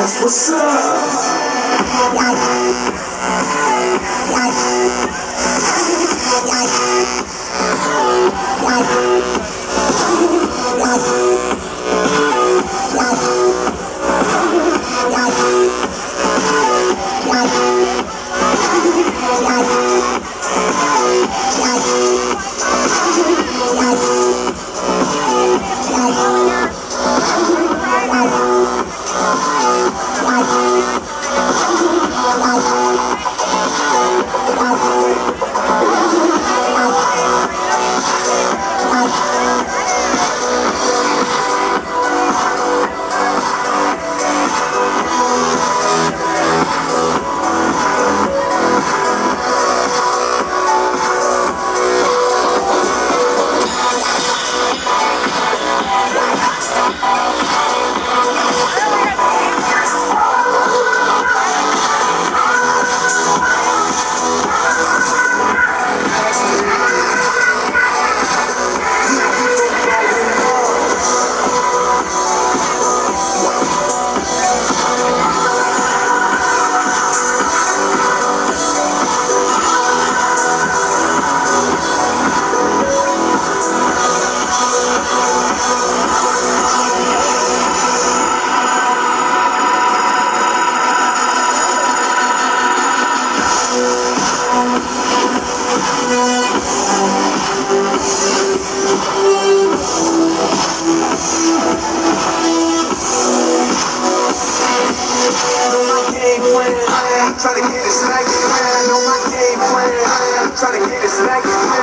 What's up? Tryna get this like it, man. I know my game plan. Tryna get this like it, man.